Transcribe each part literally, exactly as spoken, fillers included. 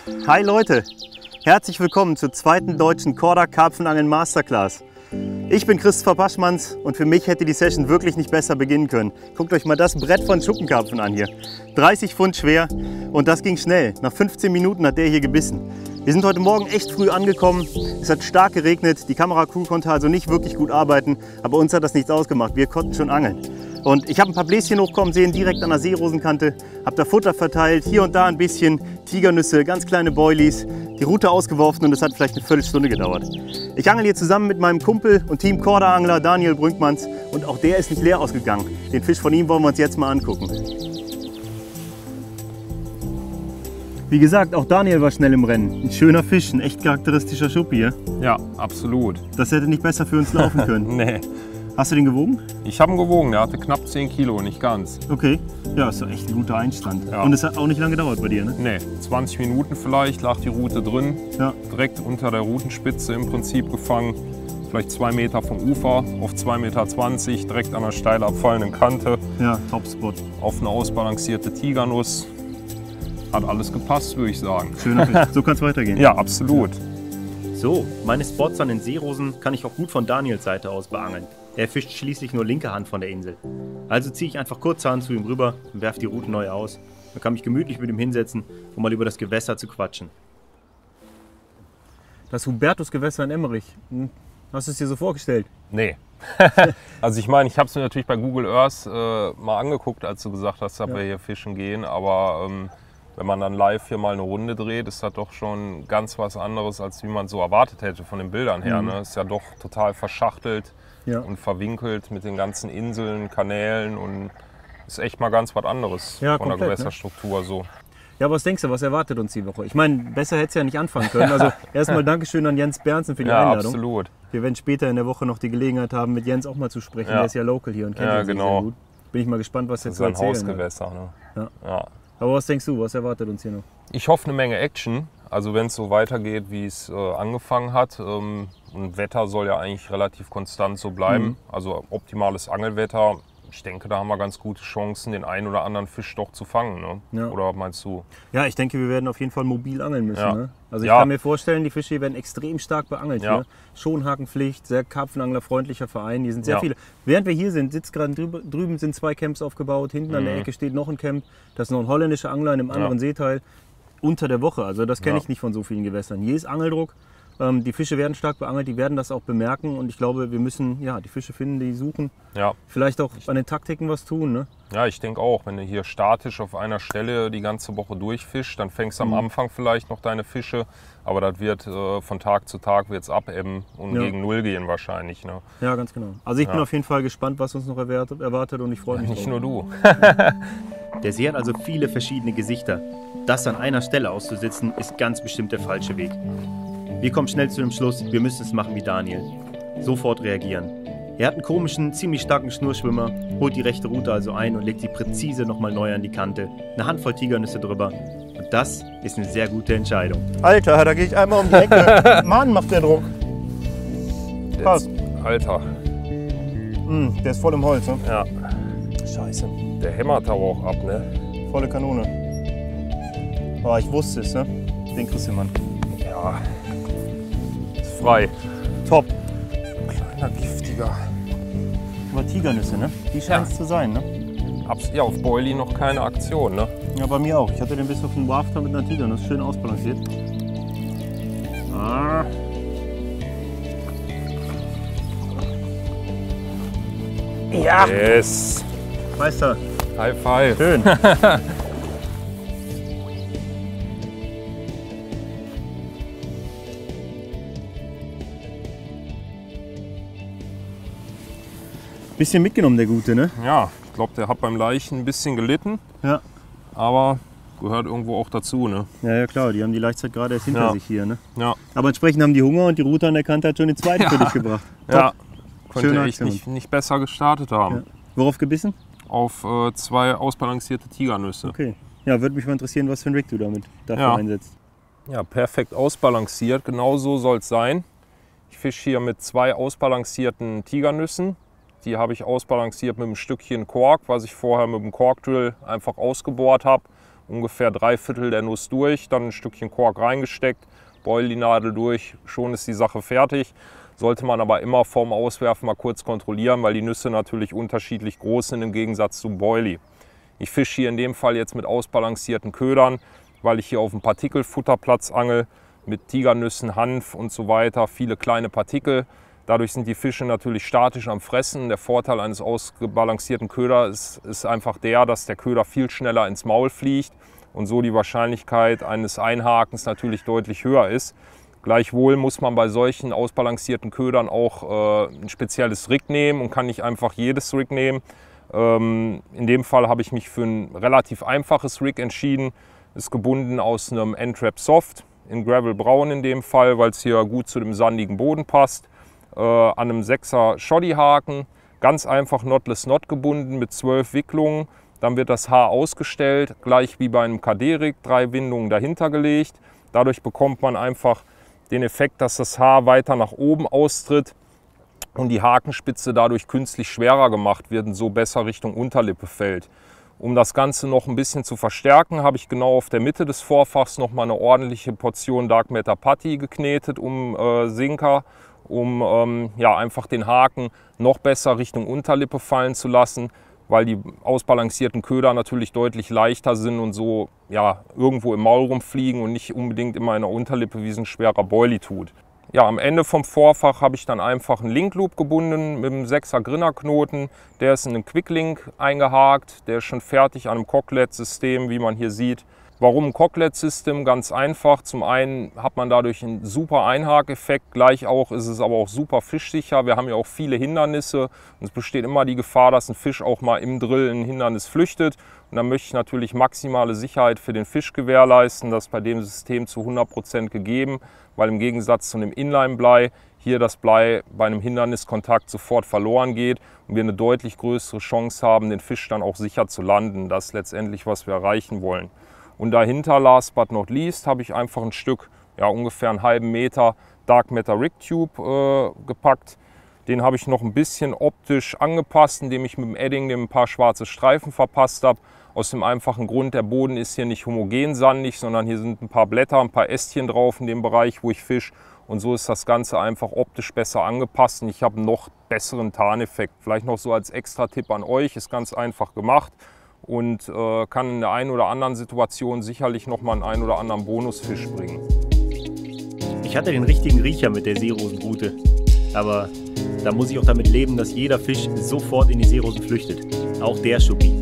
Hi Leute, herzlich willkommen zur zweiten deutschen Korda-Karpfenangeln Masterclass. Ich bin Christopher Paschmanns und für mich hätte die Session wirklich nicht besser beginnen können. Guckt euch mal das Brett von Schuppenkarpfen an hier. dreißig Pfund schwer und das ging schnell. Nach fünfzehn Minuten hat der hier gebissen. Wir sind heute Morgen echt früh angekommen. Es hat stark geregnet, die Kameracrew konnte also nicht wirklich gut arbeiten, aber uns hat das nichts ausgemacht. Wir konnten schon angeln. Und ich habe ein paar Bläschen hochkommen sehen, direkt an der Seerosenkante, habe da Futter verteilt, hier und da ein bisschen Tigernüsse, ganz kleine Boilies, die Rute ausgeworfen und es hat vielleicht eine Viertelstunde gedauert. Ich angel hier zusammen mit meinem Kumpel und Team Korda-Angler Daniel Brünkmanns und auch der ist nicht leer ausgegangen. Den Fisch von ihm wollen wir uns jetzt mal angucken. Wie gesagt, auch Daniel war schnell im Rennen. Ein schöner Fisch, ein echt charakteristischer Schuppi hier. Ja, absolut. Das hätte nicht besser für uns laufen können. Nee. Hast du den gewogen? Ich habe ihn gewogen, der hatte knapp zehn Kilo, nicht ganz. Okay, ja, ist doch echt ein guter Einstand. Ja. Und es hat auch nicht lange gedauert bei dir, ne? Nee, zwanzig Minuten vielleicht, lag die Rute drin, Ja. direkt unter der Rutenspitze im Prinzip gefangen. Vielleicht zwei Meter vom Ufer auf zwei Meter zwanzig, direkt an der steil abfallenden Kante. Ja, Top-Spot. Auf eine ausbalancierte Tigernuss. Hat alles gepasst, würde ich sagen. Schöner Fisch. So kann es weitergehen. Ja, absolut. So, meine Spots an den Seerosen kann ich auch gut von Daniels Seite aus beangeln. Er fischt schließlich nur linke Hand von der Insel. Also ziehe ich einfach kurzerhand zu ihm rüber und werfe die Routen neu aus. Dann kann ich gemütlich mit ihm hinsetzen, um mal über das Gewässer zu quatschen. Das Hubertusgewässer in Emmerich. Hm. Hast du es dir so vorgestellt? Nee. Also ich meine, ich habe es mir natürlich bei Google Earth äh, mal angeguckt, als du gesagt hast, dass Ja. wir hier fischen gehen. Aber ähm, wenn man dann live hier mal eine Runde dreht, ist das doch schon ganz was anderes, als wie man so erwartet hätte von den Bildern her. Mhm. Ne? Ist ja doch total verschachtelt Ja. und verwinkelt mit den ganzen Inseln, Kanälen und ist echt mal ganz was anderes Ja, von komplett, der ne? Gewässerstruktur so. Ja, was denkst du, was erwartet uns die Woche? Ich meine, besser hätte es ja nicht anfangen können. Also erstmal Dankeschön an Jens Bernsen für die Ja, Einladung. absolut. Wir werden später in der Woche noch die Gelegenheit haben, mit Jens auch mal zu sprechen. Ja. Der ist ja local hier und kennt Ja, den See genau. sehr gut. Bin ich mal gespannt, was Das jetzt ist zu ein erzählen hat. Hausgewässer. Ne? Ja. Ja. Aber was denkst du, was erwartet uns hier noch? Ich hoffe eine Menge Action. Also wenn es so weitergeht, wie es äh, angefangen hat. Ähm, und Wetter soll ja eigentlich relativ konstant so bleiben. Mhm. Also optimales Angelwetter. Ich denke, da haben wir ganz gute Chancen, den einen oder anderen Fisch doch zu fangen. Ne? Ja. Oder meinst du? Ja, ich denke, wir werden auf jeden Fall mobil angeln müssen. Ja. Ne? Also ich Ja. kann mir vorstellen, die Fische hier werden extrem stark beangelt Ja. hier. Schonhakenpflicht, sehr karpfenanglerfreundlicher Verein. Hier sind sehr Ja. viele. Während wir hier sind, sitzt gerade drüber, drüben sind zwei Camps aufgebaut. Hinten an der Mhm. Ecke steht noch ein Camp. Das ist noch ein holländischer Angler in einem anderen Ja. Seeteil. Unter der Woche, also das kenne Ja. ich nicht von so vielen Gewässern. Hier ist Angeldruck. Ähm, die Fische werden stark beangelt, die werden das auch bemerken. Und ich glaube, wir müssen ja, die Fische finden, die suchen. Ja. Vielleicht auch an den Taktiken was tun. Ne? Ja, ich denke auch, wenn du hier statisch auf einer Stelle die ganze Woche durchfischst, dann fängst du Mhm. am Anfang vielleicht noch deine Fische, aber das wird äh, von Tag zu Tag wird's abebben und Ja. gegen Null gehen wahrscheinlich. Ne? Ja, ganz genau. Also ich bin Ja. auf jeden Fall gespannt, was uns noch erwartet, erwartet und ich freue mich Nicht drauf. nur du. Der See hat also viele verschiedene Gesichter. Das an einer Stelle auszusitzen, ist ganz bestimmt der falsche Weg. Wir kommen schnell zu dem Schluss, wir müssen es machen wie Daniel. Sofort reagieren. Er hat einen komischen, ziemlich starken Schnurschwimmer, holt die rechte Rute also ein und legt sie präzise nochmal neu an die Kante. Eine Handvoll Tigernüsse drüber. Und das ist eine sehr gute Entscheidung. Alter, da gehe ich einmal um die Ecke. Mann, macht der Druck. Passt. Jetzt, Alter, Mm, der ist voll im Holz, ne? ja, Scheiße. der hämmert aber auch ab, ne? Volle Kanone. Oh, ich wusste es, ne? Den kriegst du, Mann. Ja, ist frei. Top. Kleiner, giftiger. Aber Tigernüsse, ne? Die scheint es Ja. zu sein, ne? Hab's ja auf Boilie noch keine Aktion, ne? Ja, bei mir auch. Ich hatte den bis auf den Wafter mit einer Tigernuss schön ausbalanciert. Ah. Ja! Yes! Meister, High five! schön. Bisschen mitgenommen, der Gute, ne? Ja, ich glaube, der hat beim Leichen ein bisschen gelitten, Ja. aber gehört irgendwo auch dazu, ne? Ja, ja klar, die haben die Leichtzeit gerade erst hinter Ja. sich hier, ne? Ja, Aber entsprechend haben die Hunger und die Route an der Kante hat schon die zweite für dich gebracht. ja. Top. Könnte Schöne echt Aktion. nicht, nicht besser gestartet haben. Ja. Worauf gebissen? Auf äh, zwei ausbalancierte Tigernüsse. Okay. Ja, würde mich mal interessieren, was für ein Rig du damit dafür Ja. einsetzt. Ja, perfekt ausbalanciert, genau so soll es sein. Ich fische hier mit zwei ausbalancierten Tigernüssen. Die habe ich ausbalanciert mit einem Stückchen Kork, was ich vorher mit dem Korkdrill einfach ausgebohrt habe ungefähr drei Viertel der Nuss durch, dann ein Stückchen Kork reingesteckt, Beul die Nadel durch, schon ist die Sache fertig. Sollte man aber immer vorm Auswerfen mal kurz kontrollieren, weil die Nüsse natürlich unterschiedlich groß sind im Gegensatz zum Boilie. Ich fische hier in dem Fall jetzt mit ausbalancierten Ködern, weil ich hier auf dem Partikelfutterplatz angel, mit Tigernüssen, Hanf und so weiter, viele kleine Partikel. Dadurch sind die Fische natürlich statisch am Fressen. Der Vorteil eines ausgebalancierten Köders ist, ist einfach der, dass der Köder viel schneller ins Maul fliegt und so die Wahrscheinlichkeit eines Einhakens natürlich deutlich höher ist. Gleichwohl muss man bei solchen ausbalancierten Ködern auch äh, ein spezielles Rig nehmen und kann nicht einfach jedes Rig nehmen. Ähm, in dem Fall habe ich mich für ein relativ einfaches Rig entschieden. Ist gebunden aus einem N-Trap Soft, in Gravel Braun in dem Fall, weil es hier gut zu dem sandigen Boden passt. Äh, an einem sechser Shoddy-Haken, ganz einfach Knotless Knot gebunden mit zwölf Wicklungen. Dann wird das Haar ausgestellt, gleich wie bei einem K D-Rig, drei Windungen dahinter gelegt. Dadurch bekommt man einfach den Effekt, dass das Haar weiter nach oben austritt und die Hakenspitze dadurch künstlich schwerer gemacht wird und so besser Richtung Unterlippe fällt. Um das Ganze noch ein bisschen zu verstärken, habe ich genau auf der Mitte des Vorfachs noch mal eine ordentliche Portion Dark Matter Putty geknetet um äh, Sinker, um ähm, ja, einfach den Haken noch besser Richtung Unterlippe fallen zu lassen, weil die ausbalancierten Köder natürlich deutlich leichter sind und so ja, irgendwo im Maul rumfliegen und nicht unbedingt immer in der Unterlippe, wie es ein schwerer Boilie tut. Ja, am Ende vom Vorfach habe ich dann einfach einen Link Loop gebunden mit einem sechser Grinnerknoten. Der ist in einen Quick Link eingehakt, der ist schon fertig an einem Cocklet-System, wie man hier sieht. Warum ein Cocklet-System? Ganz einfach. Zum einen hat man dadurch einen super Einhakeffekt, gleich auch ist es aber auch super fischsicher. Wir haben ja auch viele Hindernisse und es besteht immer die Gefahr, dass ein Fisch auch mal im Drill in ein Hindernis flüchtet. Und dann möchte ich natürlich maximale Sicherheit für den Fisch gewährleisten. Das ist bei dem System zu hundert Prozent gegeben, weil im Gegensatz zu einem Inline-Blei hier das Blei bei einem Hinderniskontakt sofort verloren geht und wir eine deutlich größere Chance haben, den Fisch dann auch sicher zu landen. Das ist letztendlich, was wir erreichen wollen. Und dahinter, last but not least, habe ich einfach ein Stück, ja ungefähr einen halben Meter Dark Matter Rig Tube äh, gepackt. Den habe ich noch ein bisschen optisch angepasst, indem ich mit dem Edding dem ein paar schwarze Streifen verpasst habe. Aus dem einfachen Grund, der Boden ist hier nicht homogen sandig, sondern hier sind ein paar Blätter, ein paar Ästchen drauf in dem Bereich, wo ich fische. Und so ist das Ganze einfach optisch besser angepasst und ich habe einen noch besseren Tarneffekt. Vielleicht noch so als Extra-Tipp an euch, ist ganz einfach gemacht und äh, kann in der einen oder anderen Situation sicherlich noch mal einen ein oder anderen Bonusfisch bringen. Ich hatte den richtigen Riecher mit der Seerosenrute, aber da muss ich auch damit leben, dass jeder Fisch sofort in die Seerosen flüchtet, auch der Schuppi.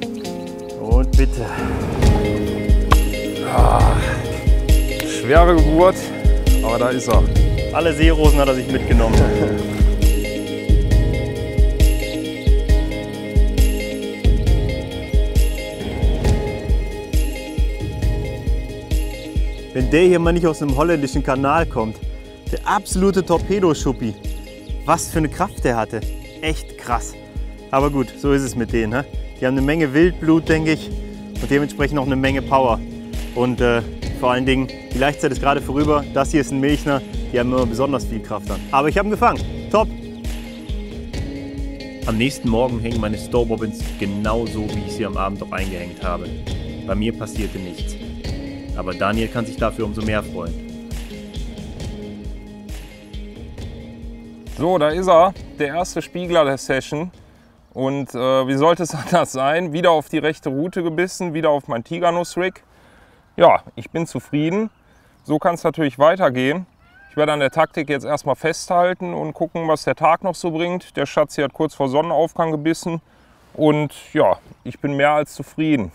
Und bitte. Ah, schwere Geburt, aber da ist er. Alle Seerosen hat er sich mitgenommen. Wenn der hier mal nicht aus einem holländischen Kanal kommt, der absolute Torpedoschuppi. Was für eine Kraft der hatte. Echt krass. Aber gut, so ist es mit denen. Ne? Die haben eine Menge Wildblut, denke ich, und dementsprechend noch eine Menge Power. Und äh, vor allen Dingen, die Laichzeit ist gerade vorüber. Das hier ist ein Milchner, die haben immer besonders viel Kraft an. Aber ich habe ihn gefangen. Top! Am nächsten Morgen hängen meine Stowbobbins genauso, wie ich sie am Abend auch eingehängt habe. Bei mir passierte nichts. Aber Daniel kann sich dafür umso mehr freuen. So, da ist er, der erste Spiegler der Session. Und äh, wie sollte es anders sein? Wieder auf die rechte Route gebissen, wieder auf mein Tigernuss-Rig. Ja, ich bin zufrieden. So kann es natürlich weitergehen. Ich werde an der Taktik jetzt erstmal festhalten und gucken, was der Tag noch so bringt. Der Schatz hier hat kurz vor Sonnenaufgang gebissen. Und ja, ich bin mehr als zufrieden.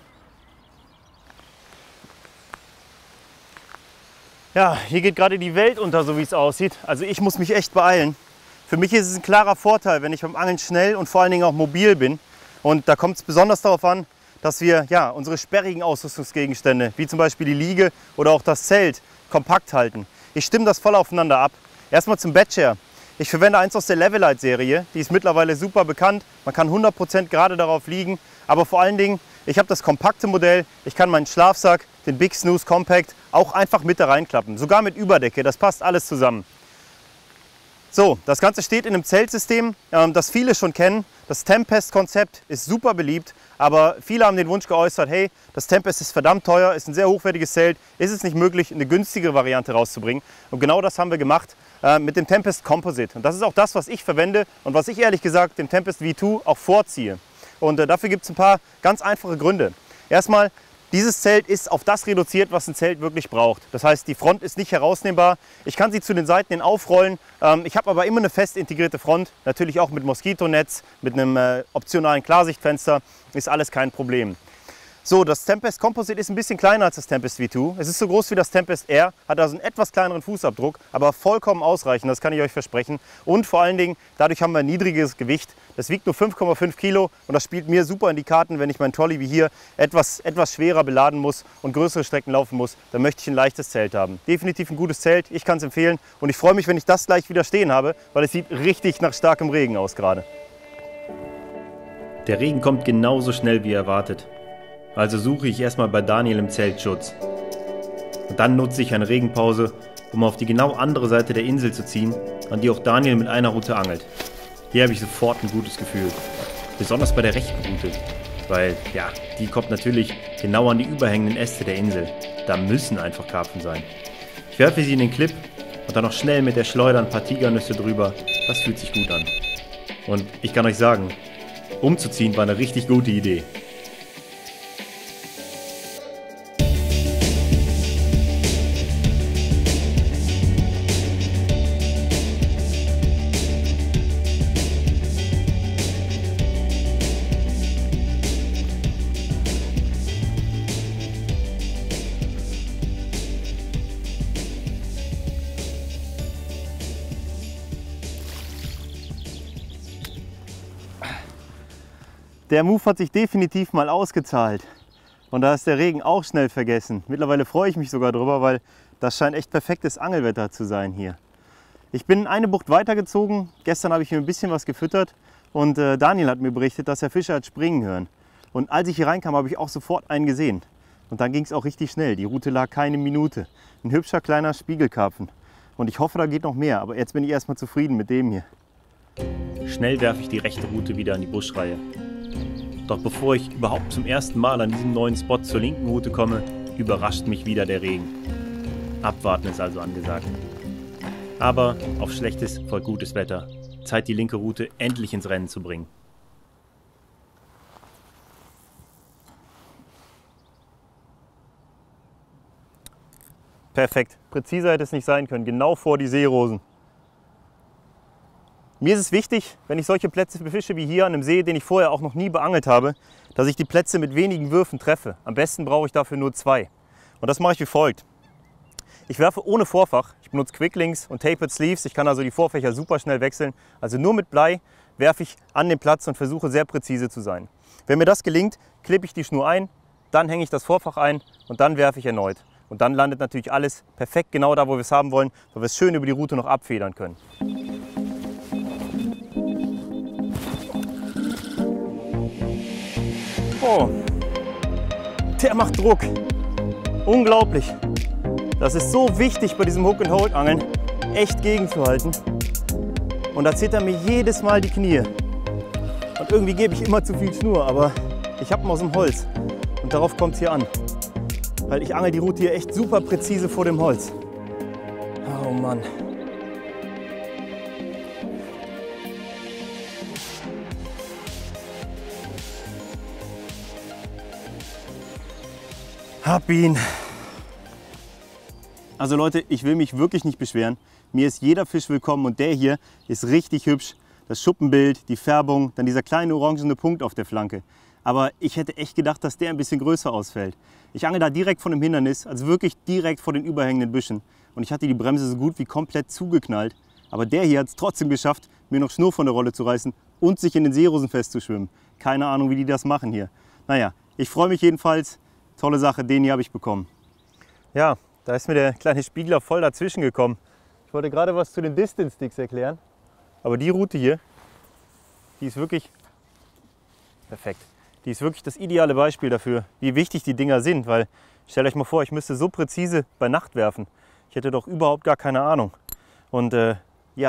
Ja, hier geht gerade die Welt unter, so wie es aussieht. Also ich muss mich echt beeilen. Für mich ist es ein klarer Vorteil, wenn ich beim Angeln schnell und vor allen Dingen auch mobil bin. Und da kommt es besonders darauf an, dass wir ja, unsere sperrigen Ausrüstungsgegenstände, wie zum Beispiel die Liege oder auch das Zelt, kompakt halten. Ich stimme das voll aufeinander ab. Erstmal zum Bettshare. Ich verwende eins aus der Levelite-Serie. Die ist mittlerweile super bekannt. Man kann hundert Prozent gerade darauf liegen. Aber vor allen Dingen, ich habe das kompakte Modell. Ich kann meinen Schlafsack, den Big Snooze Compact, auch einfach mit da reinklappen. Sogar mit Überdecke. Das passt alles zusammen. So, das Ganze steht in einem Zeltsystem, ähm, das viele schon kennen. Das Tempest-Konzept ist super beliebt, aber viele haben den Wunsch geäußert, hey, das Tempest ist verdammt teuer, ist ein sehr hochwertiges Zelt, ist es nicht möglich, eine günstigere Variante rauszubringen? Und genau das haben wir gemacht äh, mit dem Tempest Composite. Und das ist auch das, was ich verwende und was ich ehrlich gesagt dem Tempest V zwei auch vorziehe. Und äh, dafür gibt es ein paar ganz einfache Gründe. Erstmal, dieses Zelt ist auf das reduziert, was ein Zelt wirklich braucht. Das heißt, die Front ist nicht herausnehmbar. Ich kann sie zu den Seiten hin aufrollen. Ähm, ich habe aber immer eine fest integrierte Front. Natürlich auch mit Moskitonetz, mit einem äh, optionalen Klarsichtfenster. Ist alles kein Problem. So, das Tempest Composite ist ein bisschen kleiner als das Tempest V zwei. Es ist so groß wie das Tempest Air, hat also einen etwas kleineren Fußabdruck, aber vollkommen ausreichend, das kann ich euch versprechen. Und vor allen Dingen, dadurch haben wir ein niedriges Gewicht. Das wiegt nur fünf Komma fünf Kilo und das spielt mir super in die Karten, wenn ich meinen Trolley wie hier etwas, etwas schwerer beladen muss und größere Strecken laufen muss. Dann möchte ich ein leichtes Zelt haben. Definitiv ein gutes Zelt, ich kann es empfehlen und ich freue mich, wenn ich das gleich wieder stehen habe, weil es sieht richtig nach starkem Regen aus gerade. Der Regen kommt genauso schnell wie erwartet. Also suche ich erstmal bei Daniel im Zelt Schutz. Und dann nutze ich eine Regenpause, um auf die genau andere Seite der Insel zu ziehen, an die auch Daniel mit einer Route angelt. Hier habe ich sofort ein gutes Gefühl. Besonders bei der rechten Route. Weil, ja, die kommt natürlich genau an die überhängenden Äste der Insel. Da müssen einfach Karpfen sein. Ich werfe sie in den Clip und dann noch schnell mit der Schleuder ein paar Tigernüsse drüber. Das fühlt sich gut an. Und ich kann euch sagen, umzuziehen war eine richtig gute Idee. Der Move hat sich definitiv mal ausgezahlt und da ist der Regen auch schnell vergessen. Mittlerweile freue ich mich sogar drüber, weil das scheint echt perfektes Angelwetter zu sein hier. Ich bin eine Bucht weitergezogen, gestern habe ich mir ein bisschen was gefüttert und äh, Daniel hat mir berichtet, dass er Fische hat springen hören. Und als ich hier reinkam, habe ich auch sofort einen gesehen. Und dann ging es auch richtig schnell, die Route lag keine Minute. Ein hübscher kleiner Spiegelkarpfen. Und ich hoffe, da geht noch mehr, aber jetzt bin ich erstmal zufrieden mit dem hier. Schnell werfe ich die rechte Route wieder an die Buschreihe. Doch bevor ich überhaupt zum ersten Mal an diesem neuen Spot zur linken Route komme, überrascht mich wieder der Regen. Abwarten ist also angesagt. Aber auf schlechtes folgt gutes Wetter. Zeit, die linke Route endlich ins Rennen zu bringen. Perfekt. Präziser hätte es nicht sein können. Genau vor die Seerosen. Mir ist es wichtig, wenn ich solche Plätze befische wie hier an einem See, den ich vorher auch noch nie beangelt habe, dass ich die Plätze mit wenigen Würfen treffe. Am besten brauche ich dafür nur zwei. Und das mache ich wie folgt. Ich werfe ohne Vorfach. Ich benutze Quicklinks und Tapered Sleeves. Ich kann also die Vorfächer super schnell wechseln. Also nur mit Blei werfe ich an den Platz und versuche sehr präzise zu sein. Wenn mir das gelingt, klippe ich die Schnur ein, dann hänge ich das Vorfach ein und dann werfe ich erneut. Und dann landet natürlich alles perfekt genau da, wo wir es haben wollen, weil wir es schön über die Route noch abfedern können. Oh, der macht Druck. Unglaublich. Das ist so wichtig bei diesem Hook-and-Hold-Angeln, echt gegenzuhalten. Und da zittern mir jedes Mal die Knie. Und irgendwie gebe ich immer zu viel Schnur, aber ich habe ihn aus dem Holz. Und darauf kommt es hier an. Weil ich angel die Route hier echt super präzise vor dem Holz. Oh Mann. Hab ihn. Also Leute, ich will mich wirklich nicht beschweren. Mir ist jeder Fisch willkommen und der hier ist richtig hübsch. Das Schuppenbild, die Färbung, dann dieser kleine orangene Punkt auf der Flanke. Aber ich hätte echt gedacht, dass der ein bisschen größer ausfällt. Ich angel da direkt von dem Hindernis, also wirklich direkt vor den überhängenden Büschen. Und ich hatte die Bremse so gut wie komplett zugeknallt. Aber der hier hat es trotzdem geschafft, mir noch Schnur von der Rolle zu reißen und sich in den Seerosen festzuschwimmen. Keine Ahnung, wie die das machen hier. Naja, ich freue mich jedenfalls. Tolle Sache, den hier habe ich bekommen. Ja, da ist mir der kleine Spiegler voll dazwischen gekommen. Ich wollte gerade was zu den Distance Sticks erklären. Aber die Route hier, die ist wirklich perfekt. Die ist wirklich das ideale Beispiel dafür, wie wichtig die Dinger sind. Weil, stellt euch mal vor, ich müsste so präzise bei Nacht werfen. Ich hätte doch überhaupt gar keine Ahnung. Und äh, ja,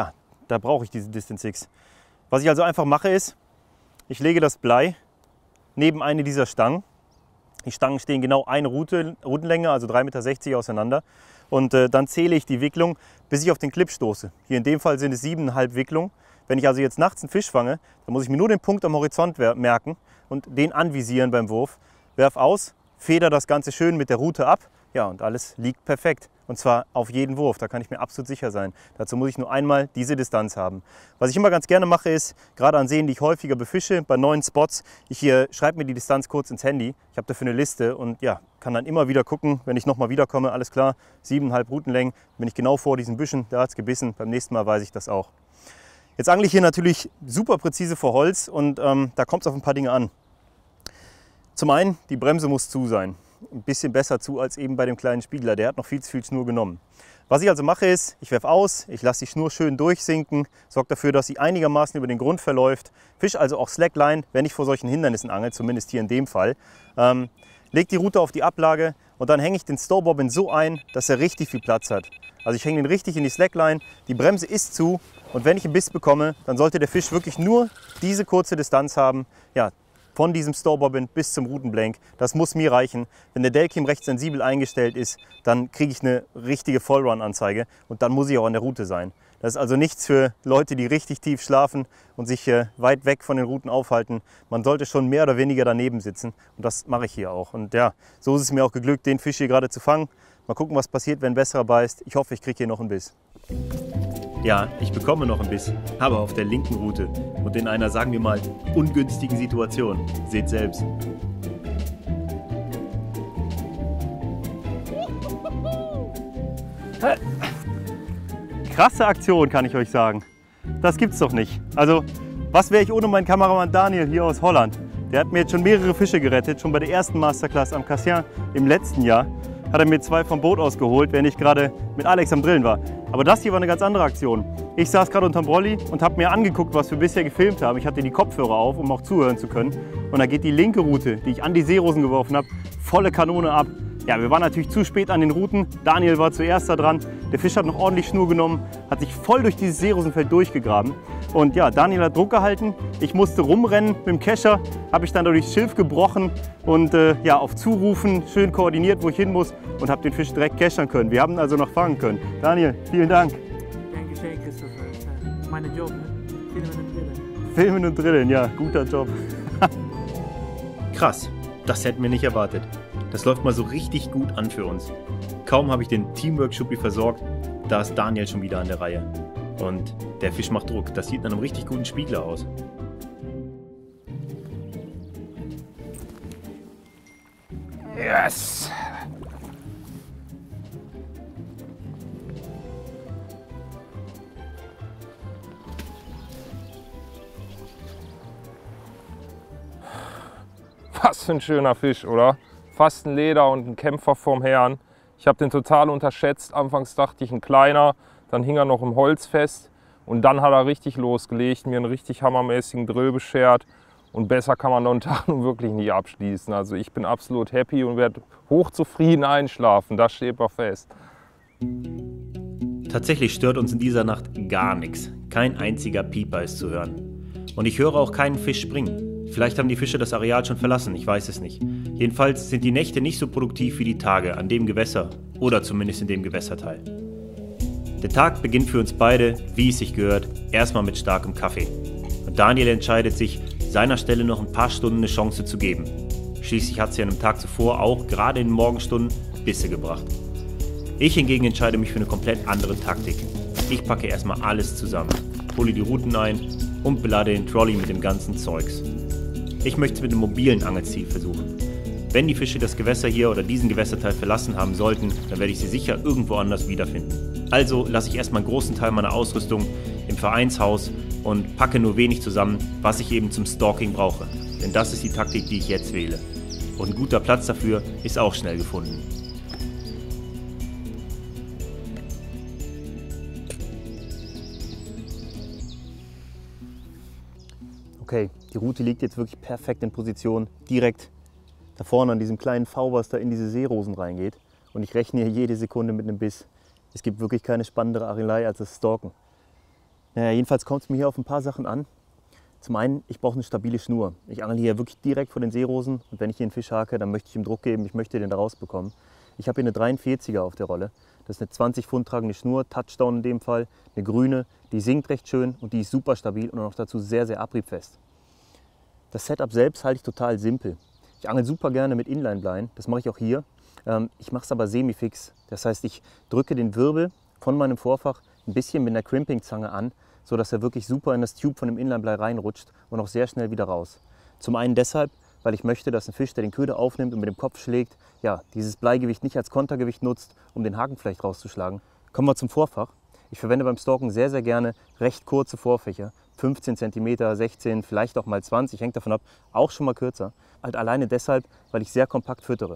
da brauche ich diese Distance Six. Was ich also einfach mache ist, ich lege das Blei neben eine dieser Stangen. Die Stangen stehen genau eine Rute, Routenlänge, also drei Meter sechzig auseinander. Und äh, dann zähle ich die Wicklung, bis ich auf den Clip stoße. Hier in dem Fall sind es siebeneinhalb Wicklungen. Wenn ich also jetzt nachts einen Fisch fange, dann muss ich mir nur den Punkt am Horizont merken und den anvisieren beim Wurf. Werf aus, feder das Ganze schön mit der Rute ab. Ja, und alles liegt perfekt. Und zwar auf jeden Wurf, da kann ich mir absolut sicher sein. Dazu muss ich nur einmal diese Distanz haben. Was ich immer ganz gerne mache ist, gerade an Seen, die ich häufiger befische, bei neuen Spots, ich hier schreibe mir die Distanz kurz ins Handy. Ich habe dafür eine Liste und ja, kann dann immer wieder gucken, wenn ich nochmal wiederkomme, alles klar, siebeneinhalb Routenlängen, bin ich genau vor diesen Büschen, da hat es gebissen, beim nächsten Mal weiß ich das auch. Jetzt angle ich hier natürlich super präzise vor Holz und ähm, da kommt es auf ein paar Dinge an. Zum einen, die Bremse muss zu sein. Ein bisschen besser zu als eben bei dem kleinen Spiegler. Der hat noch viel zu viel Schnur genommen. Was ich also mache ist, ich werfe aus, ich lasse die Schnur schön durchsinken, sorge dafür, dass sie einigermaßen über den Grund verläuft. Fisch also auch Slackline, wenn ich vor solchen Hindernissen angel, zumindest hier in dem Fall. Ähm, leg die Rute auf die Ablage und dann hänge ich den Stowbobbin so ein, dass er richtig viel Platz hat. Also ich hänge den richtig in die Slackline, die Bremse ist zu und wenn ich einen Biss bekomme, dann sollte der Fisch wirklich nur diese kurze Distanz haben. Ja, von diesem Stowbobbin bis zum Routenblank. Das muss mir reichen. Wenn der Delkim recht sensibel eingestellt ist, dann kriege ich eine richtige Vollrun-Anzeige und dann muss ich auch an der Route sein. Das ist also nichts für Leute, die richtig tief schlafen und sich äh, weit weg von den Routen aufhalten. Man sollte schon mehr oder weniger daneben sitzen und das mache ich hier auch. Und ja, so ist es mir auch geglückt, den Fisch hier gerade zu fangen. Mal gucken, was passiert, wenn ein besserer beißt. Ich hoffe, ich kriege hier noch einen Biss. Ja, ich bekomme noch einen Biss, aber auf der linken Route und in einer, sagen wir mal, ungünstigen Situation. Seht selbst. Krasse Aktion, kann ich euch sagen. Das gibt's doch nicht. Also, was wäre ich ohne meinen Kameramann Daniel hier aus Holland? Der hat mir jetzt schon mehrere Fische gerettet, schon bei der ersten Masterclass am Cassien im letzten Jahr. Hat er mir zwei vom Boot ausgeholt, wenn ich gerade mit Alex am Drillen war. Aber das hier war eine ganz andere Aktion. Ich saß gerade unterm Brolli und habe mir angeguckt, was wir bisher gefilmt haben. Ich hatte die Kopfhörer auf, um auch zuhören zu können. Und da geht die linke Route, die ich an die Seerosen geworfen habe, volle Kanone ab. Ja, wir waren natürlich zu spät an den Routen. Daniel war zuerst da dran. Der Fisch hat noch ordentlich Schnur genommen, hat sich voll durch dieses Seerosenfeld durchgegraben. Und ja, Daniel hat Druck gehalten. Ich musste rumrennen mit dem Kescher, habe ich dann durchs Schilf gebrochen und äh, ja, auf Zurufen schön koordiniert, wo ich hin muss und habe den Fisch direkt keschern können. Wir haben ihn also noch fangen können. Daniel, vielen Dank. Gern geschehen, Christopher. Das ist mein Job, ne? Filmen und Drillen. Filmen und Drillen, ja, guter Job. Krass, das hätten wir nicht erwartet. Das läuft mal so richtig gut an für uns. Kaum habe ich den Teamwork-Schuppi versorgt, da ist Daniel schon wieder an der Reihe. Und der Fisch macht Druck. Das sieht nach einem richtig guten Spiegler aus. Yes! Was für ein schöner Fisch, oder? Fast ein Leder und ein Kämpfer vom Herrn. Ich habe den total unterschätzt. Anfangs dachte ich ein kleiner, dann hing er noch im Holz fest und dann hat er richtig losgelegt, mir einen richtig hammermäßigen Drill beschert und besser kann man den Tag nun wirklich nicht abschließen. Also ich bin absolut happy und werde hochzufrieden einschlafen, das steht mal fest. Tatsächlich stört uns in dieser Nacht gar nichts. Kein einziger Pieper ist zu hören. Und ich höre auch keinen Fisch springen. Vielleicht haben die Fische das Areal schon verlassen, ich weiß es nicht. Jedenfalls sind die Nächte nicht so produktiv wie die Tage an dem Gewässer oder zumindest in dem Gewässerteil. Der Tag beginnt für uns beide, wie es sich gehört, erstmal mit starkem Kaffee. Und Daniel entscheidet sich, seiner Stelle noch ein paar Stunden eine Chance zu geben. Schließlich hat sie an dem Tag zuvor auch gerade in den Morgenstunden Bisse gebracht. Ich hingegen entscheide mich für eine komplett andere Taktik. Ich packe erstmal alles zusammen, hole die Routen ein und belade den Trolley mit dem ganzen Zeugs. Ich möchte es mit einem mobilen Angelziel versuchen. Wenn die Fische das Gewässer hier oder diesen Gewässerteil verlassen haben sollten, dann werde ich sie sicher irgendwo anders wiederfinden. Also lasse ich erstmal einen großen Teil meiner Ausrüstung im Vereinshaus und packe nur wenig zusammen, was ich eben zum Stalking brauche. Denn das ist die Taktik, die ich jetzt wähle. Und ein guter Platz dafür ist auch schnell gefunden. Okay, die Route liegt jetzt wirklich perfekt in Position, direkt da vorne an diesem kleinen V, was da in diese Seerosen reingeht. Und ich rechne hier jede Sekunde mit einem Biss. Es gibt wirklich keine spannendere Angelei als das Stalken. Naja, jedenfalls kommt es mir hier auf ein paar Sachen an. Zum einen, ich brauche eine stabile Schnur. Ich angel hier wirklich direkt vor den Seerosen und wenn ich hier einen Fisch hake, dann möchte ich ihm Druck geben, ich möchte den da rausbekommen. Ich habe hier eine dreiundvierziger auf der Rolle. Das ist eine zwanzig Pfund tragende Schnur, Touchdown in dem Fall, eine grüne, die sinkt recht schön und die ist super stabil und noch dazu sehr, sehr abriebfest. Das Setup selbst halte ich total simpel. Ich angel super gerne mit Inline-Bleien, das mache ich auch hier. Ich mache es aber semi-fix. Das heißt, ich drücke den Wirbel von meinem Vorfach ein bisschen mit einer Crimping-Zange an, sodass er wirklich super in das Tube von dem Inline-Blei reinrutscht und auch sehr schnell wieder raus. Zum einen deshalb, weil ich möchte, dass ein Fisch, der den Köder aufnimmt und mit dem Kopf schlägt, ja, dieses Bleigewicht nicht als Kontergewicht nutzt, um den Haken vielleicht rauszuschlagen. Kommen wir zum Vorfach. Ich verwende beim Stalken sehr, sehr gerne recht kurze Vorfächer. fünfzehn Zentimeter, sechzehn, vielleicht auch mal zwanzig, hängt davon ab, auch schon mal kürzer. Halt alleine deshalb, weil ich sehr kompakt füttere.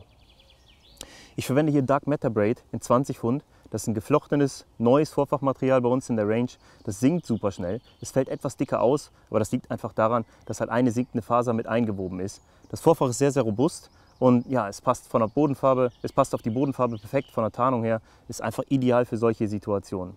Ich verwende hier Dark Matter Braid in zwanzig Pfund. Das ist ein geflochtenes, neues Vorfachmaterial bei uns in der Range. Das sinkt super schnell. Es fällt etwas dicker aus, aber das liegt einfach daran, dass halt eine sinkende Faser mit eingewoben ist. Das Vorfach ist sehr, sehr robust und ja, es passt von der Bodenfarbe, es passt auf die Bodenfarbe perfekt, von der Tarnung her, ist einfach ideal für solche Situationen.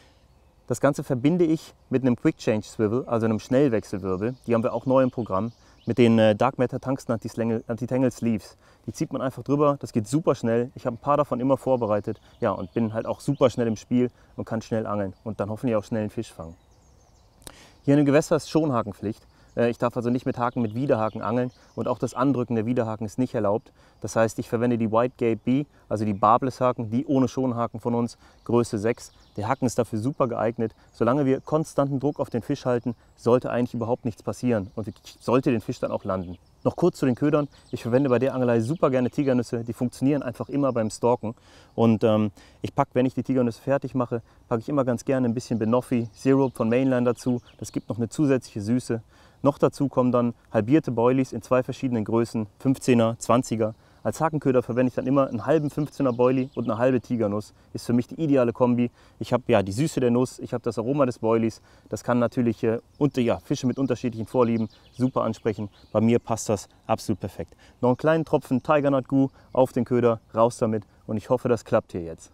Das Ganze verbinde ich mit einem Quick Change Swivel, also einem Schnellwechselwirbel. Die haben wir auch neu im Programm. Mit den äh, Dark Matter Tungsten Anti-Tangle Sleeves. Die zieht man einfach drüber, das geht super schnell. Ich habe ein paar davon immer vorbereitet, ja, und bin halt auch super schnell im Spiel und kann schnell angeln und dann hoffentlich auch schnell einen Fisch fangen. Hier in dem Gewässer ist Schonhakenpflicht. Äh, ich darf also nicht mit Haken mit Widerhaken angeln und auch das Andrücken der Widerhaken ist nicht erlaubt. Das heißt, ich verwende die White Gape B, also die Barbless Haken, die ohne Schonhaken von uns, Größe sechs. Der Haken ist dafür super geeignet. Solange wir konstanten Druck auf den Fisch halten, sollte eigentlich überhaupt nichts passieren und ich sollte den Fisch dann auch landen. Noch kurz zu den Ködern. Ich verwende bei der Angelei super gerne Tigernüsse. Die funktionieren einfach immer beim Stalken. Und ähm, ich packe, wenn ich die Tigernüsse fertig mache, packe ich immer ganz gerne ein bisschen Banoffee Zero von Mainline dazu. Das gibt noch eine zusätzliche Süße. Noch dazu kommen dann halbierte Boilies in zwei verschiedenen Größen, fünfzehner, zwanziger. Als Hakenköder verwende ich dann immer einen halben fünfzehner Boilie und eine halbe Tigernuss. Ist für mich die ideale Kombi. Ich habe ja die Süße der Nuss, ich habe das Aroma des Boilies. Das kann natürlich äh, unter, ja, Fische mit unterschiedlichen Vorlieben super ansprechen. Bei mir passt das absolut perfekt. Noch einen kleinen Tropfen Tiger Nut Goo auf den Köder, raus damit und ich hoffe, das klappt hier jetzt.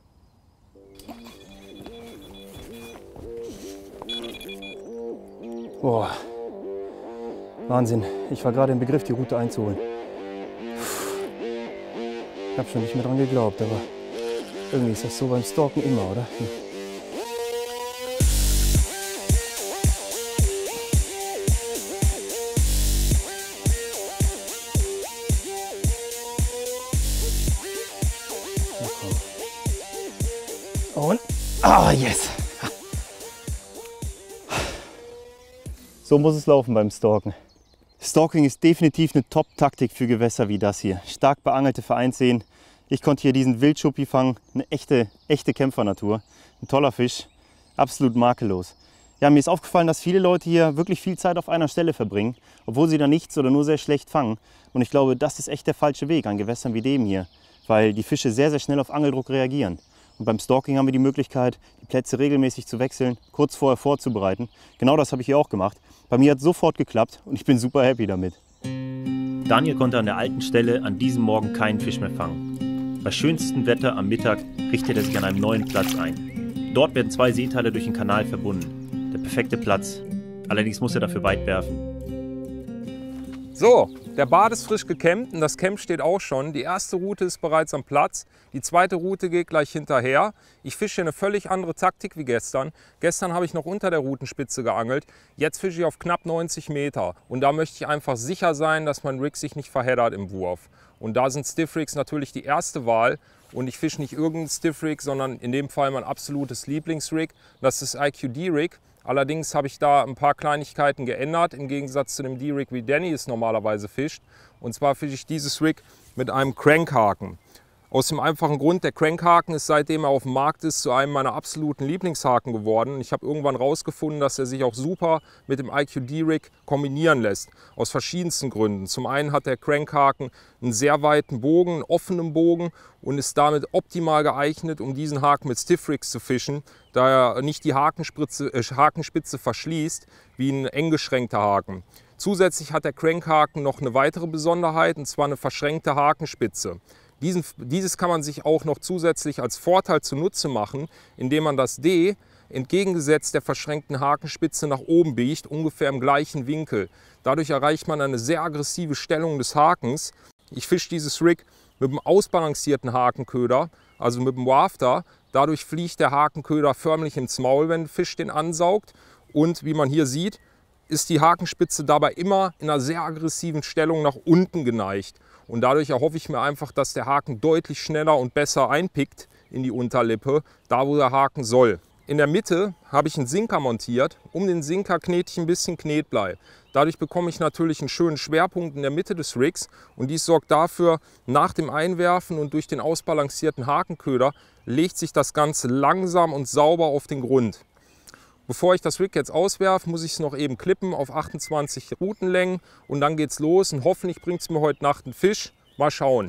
Boah, Wahnsinn. Ich war gerade im Begriff, die Route einzuholen. Ich habe schon nicht mehr dran geglaubt, aber irgendwie ist das so beim Stalken immer, oder? Hm. Und, ah, yes! So muss es laufen beim Stalken. Stalking ist definitiv eine Top-Taktik für Gewässer wie das hier. Stark beangelte Vereinsseen. Ich konnte hier diesen Wildschuppi fangen. Eine echte, echte Kämpfernatur. Ein toller Fisch. Absolut makellos. Ja, mir ist aufgefallen, dass viele Leute hier wirklich viel Zeit auf einer Stelle verbringen, obwohl sie da nichts oder nur sehr schlecht fangen. Und ich glaube, das ist echt der falsche Weg an Gewässern wie dem hier, weil die Fische sehr, sehr schnell auf Angeldruck reagieren. Und beim Stalking haben wir die Möglichkeit, die Plätze regelmäßig zu wechseln, kurz vorher vorzubereiten. Genau das habe ich hier auch gemacht. Bei mir hat es sofort geklappt und ich bin super happy damit. Daniel konnte an der alten Stelle an diesem Morgen keinen Fisch mehr fangen. Bei schönstem Wetter am Mittag richtet er sich an einem neuen Platz ein. Dort werden zwei Seeteile durch den Kanal verbunden. Der perfekte Platz. Allerdings muss er dafür weit werfen. So, der Bad ist frisch gekämmt und das Camp steht auch schon. Die erste Route ist bereits am Platz. Die zweite Route geht gleich hinterher. Ich fische eine völlig andere Taktik wie gestern. Gestern habe ich noch unter der Routenspitze geangelt. Jetzt fische ich auf knapp neunzig Meter. Und da möchte ich einfach sicher sein, dass mein Rig sich nicht verheddert im Wurf. Und da sind Stiff Rigs natürlich die erste Wahl. Und ich fische nicht irgendeinen Stiff Rig, sondern in dem Fall mein absolutes Lieblingsrig. Das ist I Q D Rig. Allerdings habe ich da ein paar Kleinigkeiten geändert, im Gegensatz zu dem D-Rig, wie Danny es normalerweise fischt. Und zwar fische ich dieses Rig mit einem Crankhaken. Aus dem einfachen Grund, der Crankhaken ist, seitdem er auf dem Markt ist, zu einem meiner absoluten Lieblingshaken geworden. Ich habe irgendwann herausgefunden, dass er sich auch super mit dem I Q D-Rig kombinieren lässt. Aus verschiedensten Gründen. Zum einen hat der Crankhaken einen sehr weiten Bogen, einen offenen Bogen und ist damit optimal geeignet, um diesen Haken mit Stiff Rigs zu fischen, da er nicht die Hakenspitze, äh, Hakenspitze verschließt wie ein eng geschränkter Haken. Zusätzlich hat der Crankhaken noch eine weitere Besonderheit, und zwar eine verschränkte Hakenspitze. Diesen, dieses kann man sich auch noch zusätzlich als Vorteil zunutze machen, indem man das D entgegengesetzt der verschränkten Hakenspitze nach oben biegt, ungefähr im gleichen Winkel. Dadurch erreicht man eine sehr aggressive Stellung des Hakens. Ich fische dieses Rig mit einem ausbalancierten Hakenköder, also mit dem Wafter. Dadurch fliegt der Hakenköder förmlich ins Maul, wenn der Fisch den ansaugt. Und wie man hier sieht, ist die Hakenspitze dabei immer in einer sehr aggressiven Stellung nach unten geneigt. Und dadurch erhoffe ich mir einfach, dass der Haken deutlich schneller und besser einpickt in die Unterlippe, da wo der Haken soll. In der Mitte habe ich einen Sinker montiert. Um den Sinker knete ich ein bisschen Knetblei. Dadurch bekomme ich natürlich einen schönen Schwerpunkt in der Mitte des Rigs und dies sorgt dafür, nach dem Einwerfen und durch den ausbalancierten Hakenköder legt sich das Ganze langsam und sauber auf den Grund. Bevor ich das Rig jetzt auswerfe, muss ich es noch eben klippen auf achtundzwanzig Routenlängen und dann geht's los und hoffentlich bringt es mir heute Nacht einen Fisch. Mal schauen.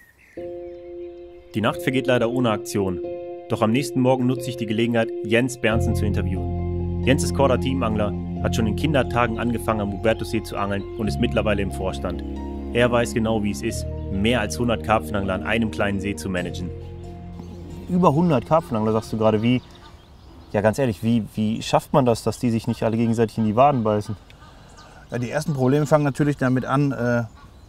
Die Nacht vergeht leider ohne Aktion. Doch am nächsten Morgen nutze ich die Gelegenheit, Jens Berndsen zu interviewen. Jens ist Korda Teamangler, hat schon in Kindertagen angefangen am Hubertussee zu angeln und ist mittlerweile im Vorstand. Er weiß genau, wie es ist, mehr als hundert Karpfenangler an einem kleinen See zu managen. Über hundert Karpfenangler, sagst du gerade. Wie, ja ganz ehrlich, wie, wie schafft man das, dass die sich nicht alle gegenseitig in die Waden beißen? Ja, die ersten Probleme fangen natürlich damit an, äh,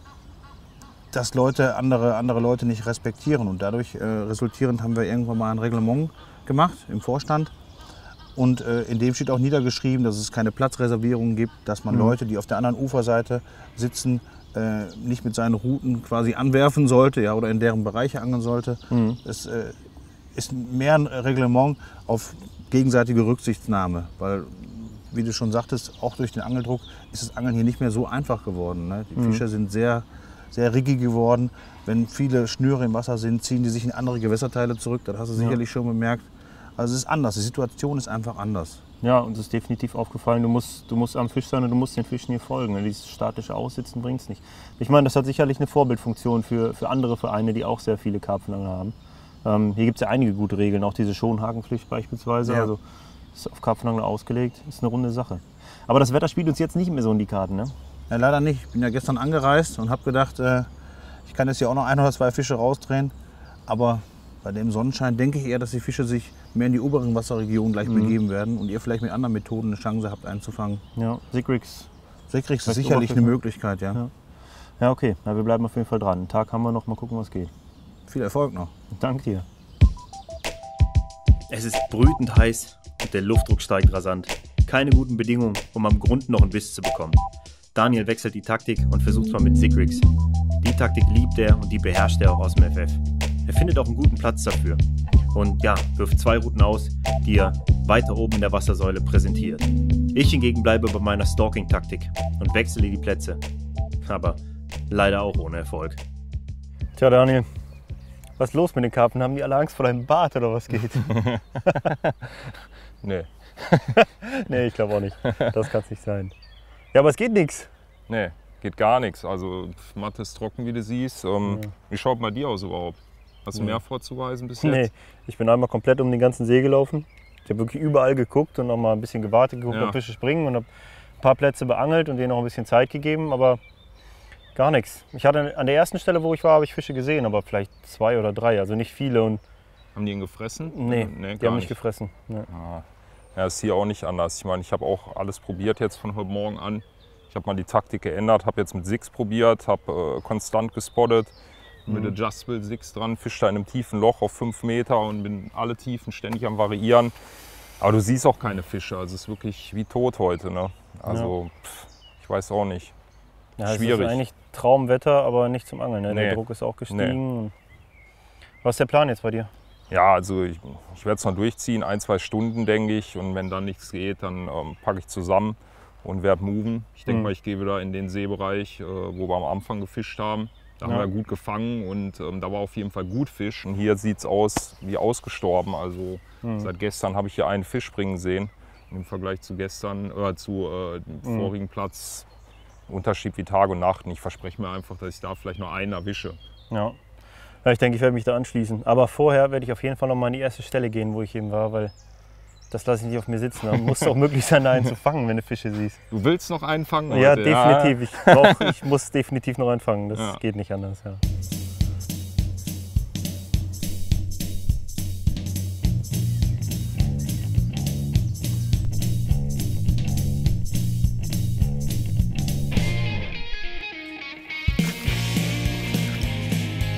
dass Leute andere, andere Leute nicht respektieren. Und dadurch äh, resultierend haben wir irgendwann mal ein Reglement gemacht im Vorstand. Und äh, in dem steht auch niedergeschrieben, dass es keine Platzreservierungen gibt, dass man mhm. Leute, die auf der anderen Uferseite sitzen, äh, nicht mit seinen Routen quasi anwerfen sollte, ja, oder in deren Bereiche angeln sollte. Mhm. Es äh, ist mehr ein Reglement auf gegenseitige Rücksichtnahme, weil, wie du schon sagtest, auch durch den Angeldruck ist das Angeln hier nicht mehr so einfach geworden. Ne? Die mhm. Fische sind sehr, sehr rickig geworden. Wenn viele Schnüre im Wasser sind, ziehen die sich in andere Gewässerteile zurück. Das hast du ja. sicherlich schon bemerkt. Also es ist anders, die Situation ist einfach anders. Ja, uns ist definitiv aufgefallen, du musst, du musst am Fisch sein und du musst den Fischen hier folgen. Dieses statische Aussitzen bringt es nicht. Ich meine, das hat sicherlich eine Vorbildfunktion für, für andere Vereine, die auch sehr viele Karpfenangler haben. Ähm, hier gibt es ja einige gute Regeln, auch diese Schonhakenpflicht beispielsweise. Ja. Also ist auf Karpfenangler ausgelegt, ist eine runde Sache. Aber das Wetter spielt uns jetzt nicht mehr so in die Karten, ne? Ja, leider nicht. Ich bin ja gestern angereist und habe gedacht, äh, ich kann jetzt hier auch noch ein oder zwei Fische rausdrehen. Aber bei dem Sonnenschein denke ich eher, dass die Fische sich mehr in die oberen Wasserregionen gleich mhm. begeben werden und ihr vielleicht mit anderen Methoden eine Chance habt einzufangen. Ja, Sigrix. Sigrix ist sicherlich eine Möglichkeit, ja. Ja, ja okay. Na, wir bleiben auf jeden Fall dran. Einen Tag haben wir noch, mal gucken, was geht. Viel Erfolg noch. Danke dir. Es ist brütend heiß und der Luftdruck steigt rasant. Keine guten Bedingungen, um am Grund noch einen Biss zu bekommen. Daniel wechselt die Taktik und versucht mal mit Sigrix. Die Taktik liebt er und die beherrscht er auch aus dem F F. Er findet auch einen guten Platz dafür. Und ja, wirft zwei Routen aus, die er weiter oben in der Wassersäule präsentiert. Ich hingegen bleibe bei meiner Stalking-Taktik und wechsle die Plätze. Aber leider auch ohne Erfolg. Tja, Daniel, was ist los mit den Karpfen? Haben die alle Angst vor deinem Bart oder was geht? Nee. Nee, ich glaube auch nicht. Das kann es nicht sein. Ja, aber es geht nichts. Nee, geht gar nichts. Also Matte ist trocken, wie du siehst. Ähm, ja. Wie schaut bei dir aus überhaupt? Hast du mehr vorzuweisen bis jetzt? Nee, ich bin einmal komplett um den ganzen See gelaufen. Ich habe wirklich überall geguckt und noch mal ein bisschen gewartet, geguckt, ja. ob Fische springen und habe ein paar Plätze beangelt und denen noch ein bisschen Zeit gegeben, aber gar nichts. Ich hatte an der ersten Stelle, wo ich war, habe ich Fische gesehen, aber vielleicht zwei oder drei, also nicht viele. Und haben die ihn gefressen? Nee, nee die haben nicht mich gefressen. Nee. Ah. Ja, ist hier auch nicht anders. Ich meine, ich habe auch alles probiert jetzt von heute Morgen an. Ich habe mal die Taktik geändert, habe jetzt mit Six probiert, habe äh, konstant gespottet. Mit mhm. Adjustable Six dran, fisch da in einem tiefen Loch auf fünf Meter und bin alle Tiefen ständig am Variieren. Aber du siehst auch keine Fische, also es ist wirklich wie tot heute. Ne? Also ja. pff, ich weiß auch nicht. Ja, schwierig. Es ist eigentlich Traumwetter, aber nicht zum Angeln. Ne? Nee. Der Druck ist auch gestiegen. Nee. Was ist der Plan jetzt bei dir? Ja, also ich, ich werde es noch durchziehen, ein, zwei Stunden denke ich. Und wenn dann nichts geht, dann ähm, packe ich zusammen und werde moven. Ich denke mhm. mal, ich gehe wieder in den Seebereich, äh, wo wir am Anfang gefischt haben. Da ja. haben wir gut gefangen und ähm, da war auf jeden Fall gut Fisch. Und hier sieht es aus wie ausgestorben. Also mhm. seit gestern habe ich hier einen Fisch springen sehen. Und im Vergleich zu gestern, äh, zu äh, dem mhm. vorigen Platz, Unterschied wie Tag und Nacht. Und ich verspreche mir einfach, dass ich da vielleicht noch einen erwische. Ja. Ja, ich denke, ich werde mich da anschließen. Aber vorher werde ich auf jeden Fall noch mal an die erste Stelle gehen, wo ich eben war, weil das lasse ich nicht auf mir sitzen. Da muss es auch möglich sein, da einen zu fangen, wenn du Fische siehst. Du willst noch einen fangen heute? Ja, definitiv. Ja. Ich, brauch, ich muss definitiv noch einen fangen. Das ja. geht nicht anders. Ja.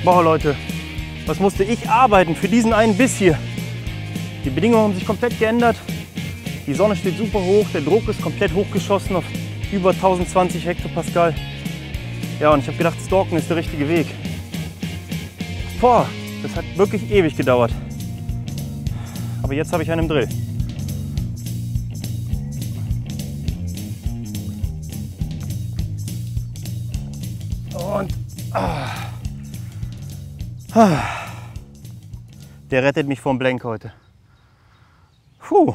Boah Leute, was musste ich arbeiten für diesen einen Biss hier? Die Bedingungen haben sich komplett geändert. Die Sonne steht super hoch, der Druck ist komplett hochgeschossen auf über tausendzwanzig Hektopascal. Ja, und ich habe gedacht, Stalken ist der richtige Weg. Boah, das hat wirklich ewig gedauert. Aber jetzt habe ich einen im Drill. Und ah, ah, der rettet mich vom Blank heute. Puh.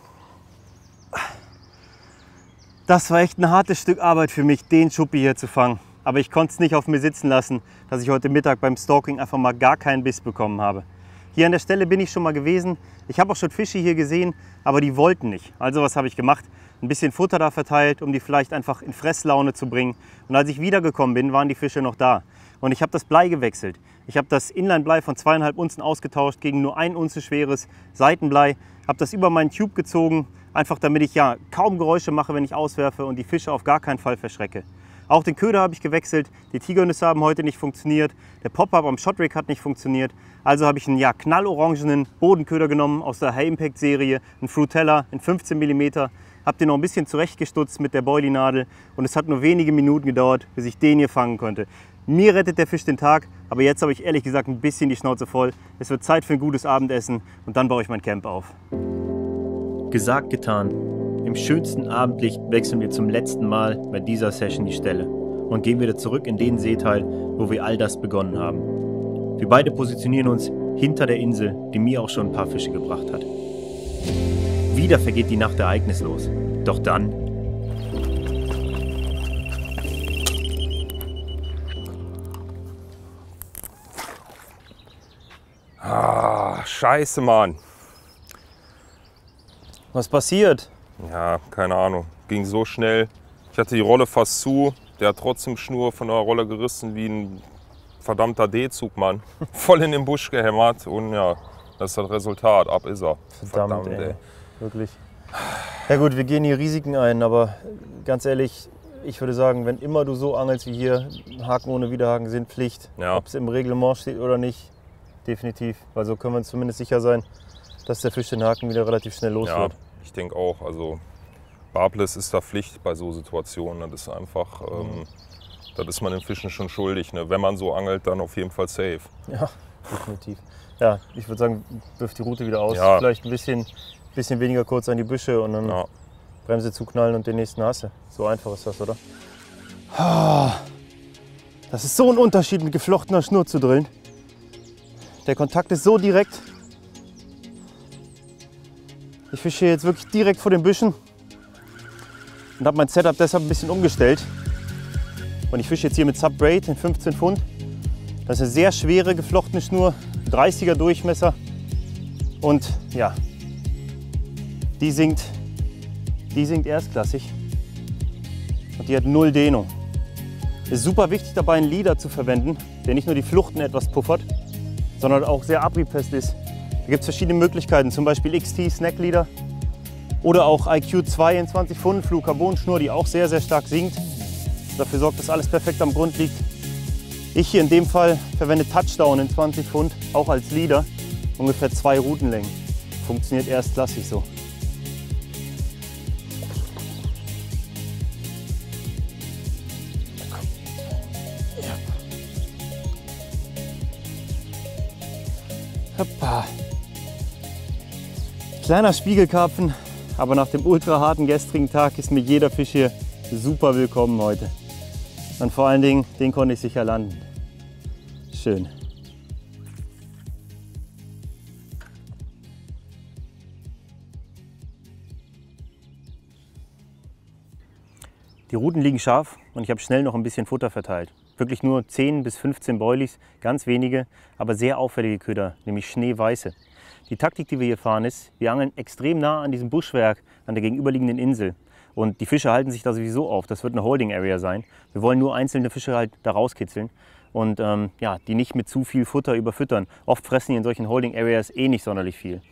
Das war echt ein hartes Stück Arbeit für mich, den Schuppi hier zu fangen. Aber ich konnte es nicht auf mir sitzen lassen, dass ich heute Mittag beim Stalking einfach mal gar keinen Biss bekommen habe. Hier an der Stelle bin ich schon mal gewesen. Ich habe auch schon Fische hier gesehen, aber die wollten nicht. Also was habe ich gemacht? Ein bisschen Futter da verteilt, um die vielleicht einfach in Fresslaune zu bringen. Und als ich wiedergekommen bin, waren die Fische noch da. Und ich habe das Blei gewechselt. Ich habe das Inline-Blei von zweieinhalb Unzen ausgetauscht gegen nur ein Unze schweres Seitenblei. Habe das über meinen Tube gezogen, einfach damit ich ja kaum Geräusche mache, wenn ich auswerfe und die Fische auf gar keinen Fall verschrecke. Auch den Köder habe ich gewechselt, die Tigernüsse haben heute nicht funktioniert, der Pop-Up am Shotrig hat nicht funktioniert. Also habe ich einen ja, knallorangenen Bodenköder genommen aus der High Impact Serie, einen Fruitella in fünfzehn Millimeter. Habe den noch ein bisschen zurechtgestutzt mit der Boilie-Nadel und es hat nur wenige Minuten gedauert, bis ich den hier fangen konnte. Mir rettet der Fisch den Tag, aber jetzt habe ich ehrlich gesagt ein bisschen die Schnauze voll. Es wird Zeit für ein gutes Abendessen und dann baue ich mein Camp auf. Gesagt, getan. Im schönsten Abendlicht wechseln wir zum letzten Mal bei dieser Session die Stelle und gehen wieder zurück in den Seeteil, wo wir all das begonnen haben. Wir beide positionieren uns hinter der Insel, die mir auch schon ein paar Fische gebracht hat. Wieder vergeht die Nacht ereignislos. Doch dann... Ah, scheiße, Mann. Was passiert? Ja, keine Ahnung. Ging so schnell. Ich hatte die Rolle fast zu. Der hat trotzdem Schnur von der Rolle gerissen wie ein verdammter D-Zug, Mann. Voll in den Busch gehämmert und ja, das ist das Resultat. Ab ist er. Verdammt, Verdammt ey. ey. Wirklich. Ja gut, wir gehen hier Risiken ein, aber ganz ehrlich, ich würde sagen, wenn immer du so angelst wie hier, Haken ohne Widerhaken sind Pflicht. Ja. Ob es im Reglement steht oder nicht, definitiv. Weil so können wir uns zumindest sicher sein, dass der Fisch den Haken wieder relativ schnell los ja, wird. Ich denke auch. Also Barbless ist da Pflicht bei so Situationen. Das ist einfach, ähm, das ist man den Fischen schon schuldig. Ne? Wenn man so angelt, dann auf jeden Fall safe. Ja, definitiv. Ja, ich würde sagen, wirf die Route wieder aus. Ja. Vielleicht ein bisschen, bisschen weniger kurz an die Büsche und dann ja. Bremse zuknallen und den nächsten hasse. So einfach ist das, oder? Das ist so ein Unterschied, mit geflochtener Schnur zu drillen. Der Kontakt ist so direkt. Ich fische jetzt wirklich direkt vor den Büschen und habe mein Setup deshalb ein bisschen umgestellt. Und ich fische jetzt hier mit Sub-Braid in fünfzehn Pfund. Das ist eine sehr schwere geflochtene Schnur, dreißiger Durchmesser. Und ja, die singt, die singt erstklassig. Und die hat null Dehnung. Es ist super wichtig dabei, einen Leader zu verwenden, der nicht nur die Fluchten etwas puffert, sondern auch sehr abriebfest ist. Da gibt es verschiedene Möglichkeiten, zum Beispiel X T Snack Leader oder auch I Q zwei in zwanzig Pfund Fluorocarbon-Schnur, die auch sehr, sehr stark sinkt. Dafür sorgt, dass alles perfekt am Grund liegt. Ich hier in dem Fall verwende Touchdown in zwanzig Pfund, auch als Leader, ungefähr zwei Routenlängen. Funktioniert erstklassig so. Hoppa. Kleiner Spiegelkarpfen, aber nach dem ultra harten gestrigen Tag ist mir jeder Fisch hier super willkommen heute. Und vor allen Dingen, den konnte ich sicher landen. Schön. Die Ruten liegen scharf und ich habe schnell noch ein bisschen Futter verteilt. Wirklich nur zehn bis fünfzehn Boilies, ganz wenige, aber sehr auffällige Köder, nämlich schneeweiße. Die Taktik, die wir hier fahren, ist, wir angeln extrem nah an diesem Buschwerk, an der gegenüberliegenden Insel. Und die Fische halten sich da sowieso auf, das wird eine Holding Area sein. Wir wollen nur einzelne Fische halt da rauskitzeln und ähm, ja, die nicht mit zu viel Futter überfüttern. Oft fressen die in solchen Holding Areas eh nicht sonderlich viel.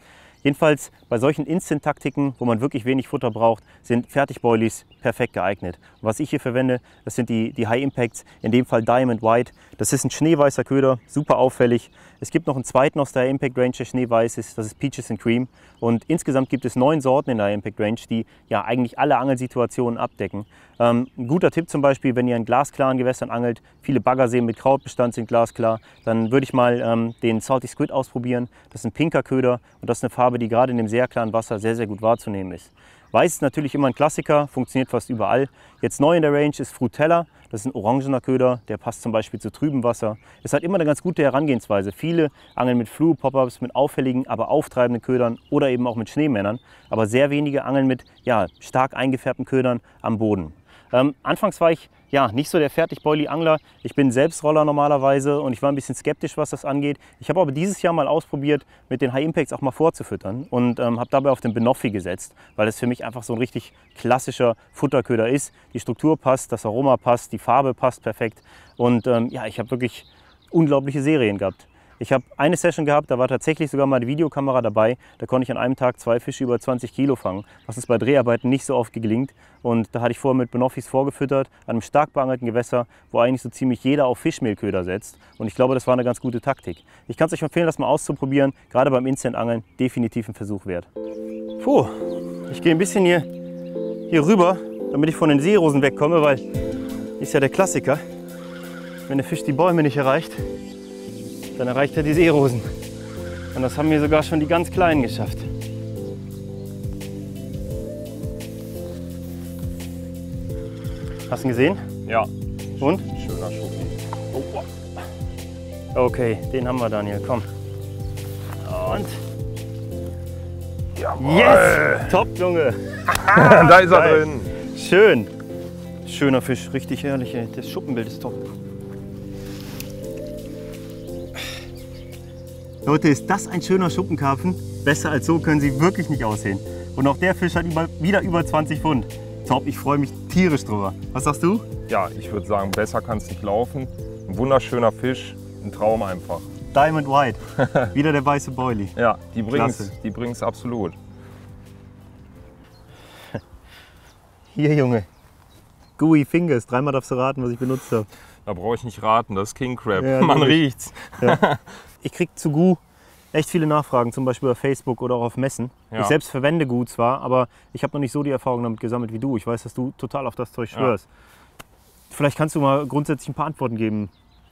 Jedenfalls bei solchen Instant-Taktiken, wo man wirklich wenig Futter braucht, sind Fertigboilies perfekt geeignet. Und was ich hier verwende, das sind die, die High Impacts, in dem Fall Diamond White. Das ist ein schneeweißer Köder, super auffällig. Es gibt noch einen zweiten aus der High Impact Range, der schneeweiß ist, das ist Peaches and Cream. Und insgesamt gibt es neun Sorten in der High Impact Range, die ja eigentlich alle Angelsituationen abdecken. Ähm, ein guter Tipp zum Beispiel, wenn ihr in glasklaren Gewässern angelt, viele Baggerseen mit Krautbestand sind glasklar, dann würde ich mal ähm, den Salty Squid ausprobieren. Das ist ein pinker Köder und das ist eine Farbe, die gerade in dem sehr klaren Wasser sehr, sehr gut wahrzunehmen ist. Weiß ist natürlich immer ein Klassiker, funktioniert fast überall. Jetzt neu in der Range ist Frutella. Das ist ein orangener Köder, der passt zum Beispiel zu trübem Wasser. Es hat immer eine ganz gute Herangehensweise. Viele angeln mit Fluo-Pop-Ups, mit auffälligen, aber auftreibenden Ködern oder eben auch mit Schneemännern. Aber sehr wenige angeln mit ja, stark eingefärbten Ködern am Boden. Ähm, anfangs war ich ja, nicht so der Fertigboilie-Angler. Ich bin Selbstroller normalerweise und ich war ein bisschen skeptisch, was das angeht. Ich habe aber dieses Jahr mal ausprobiert, mit den High Impacts auch mal vorzufüttern und ähm, habe dabei auf den Benoffi gesetzt, weil es für mich einfach so ein richtig klassischer Futterköder ist. Die Struktur passt, das Aroma passt, die Farbe passt perfekt und ähm, ja, ich habe wirklich unglaubliche Serien gehabt. Ich habe eine Session gehabt, da war tatsächlich sogar mal die Videokamera dabei. Da konnte ich an einem Tag zwei Fische über zwanzig Kilo fangen, was uns bei Dreharbeiten nicht so oft gelingt. Und da hatte ich vorher mit Benoffis vorgefüttert, an einem stark beangelten Gewässer, wo eigentlich so ziemlich jeder auf Fischmehlköder setzt. Und ich glaube, das war eine ganz gute Taktik. Ich kann es euch empfehlen, das mal auszuprobieren. Gerade beim Instant-Angeln definitiv ein Versuch wert. Puh, ich gehe ein bisschen hier, hier rüber, damit ich von den Seerosen wegkomme, weil ist ja der Klassiker. Wenn der Fisch die Bäume nicht erreicht, dann erreicht er die Seerosen. Und das haben wir sogar schon die ganz Kleinen geschafft. Hast du ihn gesehen? Ja. Und? Schöner Schoki. Oh. Okay, den haben wir, Daniel. Komm. Und? Jawohl. Yes! Top, Junge! Da ist er Geil. drin. Schön. Schöner Fisch, richtig herrlich. Ey. Das Schuppenbild ist top. Leute, ist das ein schöner Schuppenkarpfen? Besser als so können sie wirklich nicht aussehen. Und auch der Fisch hat über, wieder über zwanzig Pfund. Top, ich freue mich tierisch drüber. Was sagst du? Ja, ich würde sagen, besser kann es nicht laufen. Ein wunderschöner Fisch, ein Traum einfach. Diamond White, wieder der weiße Boilie. Ja, die bringen es Klasse. die bringen's absolut. Hier, Junge. Gooey Fingers, dreimal darfst du raten, was ich benutzt habe. Da brauche ich nicht raten, das ist King Crab. Ja, Man logisch. riecht's. Ja. Ich kriege zu Gu echt viele Nachfragen, zum Beispiel auf Facebook oder auch auf Messen. Ja. Ich selbst verwende Gu zwar, aber ich habe noch nicht so die Erfahrung damit gesammelt wie du. Ich weiß, dass du total auf das Zeug schwörst. Ja. Vielleicht kannst du mal grundsätzlich ein paar Antworten geben.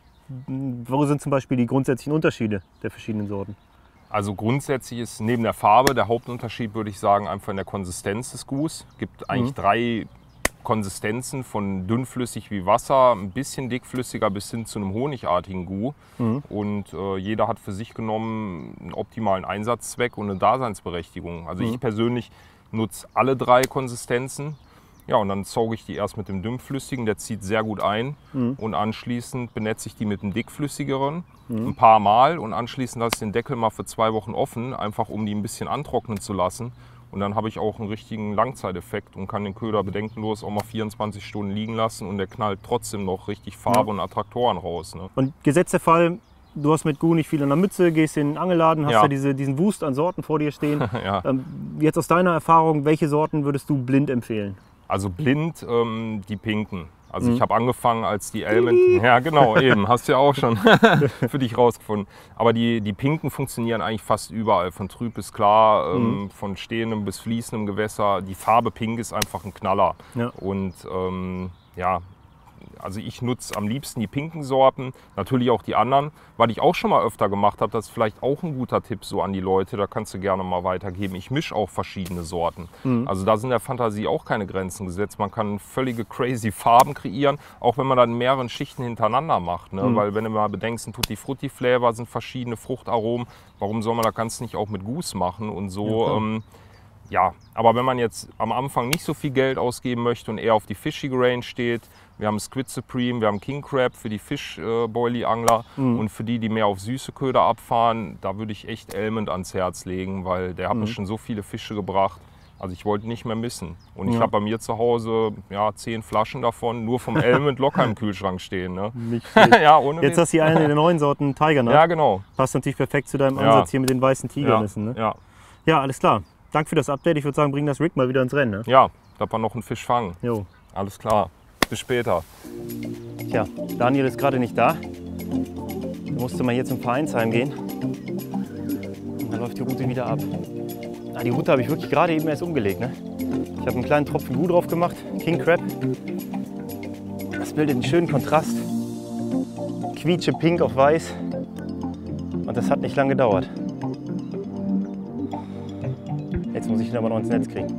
Wo sind zum Beispiel die grundsätzlichen Unterschiede der verschiedenen Sorten? Also grundsätzlich ist neben der Farbe der Hauptunterschied, würde ich sagen, einfach in der Konsistenz des Gus. Es gibt eigentlich Mhm. drei Konsistenzen, von dünnflüssig wie Wasser, ein bisschen dickflüssiger bis hin zu einem honigartigen Gu. Mhm. Und äh, jeder hat für sich genommen einen optimalen Einsatzzweck und eine Daseinsberechtigung. Also Mhm. ich persönlich nutze alle drei Konsistenzen. Ja, und dann sauge ich die erst mit dem dünnflüssigen, der zieht sehr gut ein. Mhm. Und anschließend benetze ich die mit dem dickflüssigeren Mhm. ein paar Mal. Und anschließend lasse ich den Deckel mal für zwei Wochen offen, einfach um die ein bisschen antrocknen zu lassen. Und dann habe ich auch einen richtigen Langzeiteffekt und kann den Köder bedenkenlos auch mal vierundzwanzig Stunden liegen lassen und der knallt trotzdem noch richtig Farbe Ja. und Attraktoren raus. Ne? Und gesetzt der Fall, du hast mit Gu nicht viel in der Mütze, gehst in den Angelladen, hast Ja. da diese, diesen Wust an Sorten vor dir stehen. Ja. ähm, jetzt aus deiner Erfahrung, welche Sorten würdest du blind empfehlen? Also blind ähm, die pinken. Also Mhm. ich habe angefangen als die Element. Ja genau, eben, hast du ja auch schon für dich rausgefunden. Aber die, die pinken funktionieren eigentlich fast überall. Von trüb bis klar, ähm, Mhm. von stehendem bis fließendem Gewässer. Die Farbe pink ist einfach ein Knaller. Ja. Und ähm, ja, also ich nutze am liebsten die pinken Sorten, natürlich auch die anderen. Was ich auch schon mal öfter gemacht habe, das ist vielleicht auch ein guter Tipp so an die Leute, da kannst du gerne mal weitergeben. Ich mische auch verschiedene Sorten. Mhm. Also da sind der Fantasie auch keine Grenzen gesetzt. Man kann völlige crazy Farben kreieren, auch wenn man dann mehreren Schichten hintereinander macht. Ne? Mhm. Weil wenn du mal bedenkst, ein Tutti Frutti Flavor sind verschiedene Fruchtaromen, warum soll man das Ganze nicht auch mit Gus machen und so. Ja, klar. ähm, ja, aber wenn man jetzt am Anfang nicht so viel Geld ausgeben möchte und eher auf die fischige Range steht, wir haben Squid Supreme, wir haben King Crab für die Fisch-Boilie-Angler Mhm. und für die, die mehr auf süße Köder abfahren, da würde ich echt Element ans Herz legen, weil der hat Mhm. mir schon so viele Fische gebracht. Also ich wollte nicht mehr missen. Und ich Ja. habe bei mir zu Hause ja, zehn Flaschen davon nur vom Element locker im Kühlschrank stehen. Ne? Nicht schlecht. Ja, ohne Jetzt Witz. hast du hier eine der neuen Sorten Tiger Nut. Ja, genau. Passt natürlich perfekt zu deinem Ja. Ansatz hier mit den weißen Ja, Tigernüssen. Ne? ja. Ja, alles klar. Danke für das Update. Ich würde sagen, bring das Rig mal wieder ins Rennen. Ne? Ja, dass wir noch einen Fisch fangen. Jo. Alles klar. Bis später. Tja, Daniel ist gerade nicht da. Da musste mal hier zum Vereinsheim gehen. Und dann läuft die Route wieder ab. Ah, die Route habe ich wirklich gerade eben erst umgelegt. Ne? Ich habe einen kleinen Tropfen Gu drauf gemacht, King Crab. Das bildet einen schönen Kontrast. Quietsche pink auf weiß. Und das hat nicht lange gedauert. Jetzt muss ich ihn aber noch ins Netz kriegen.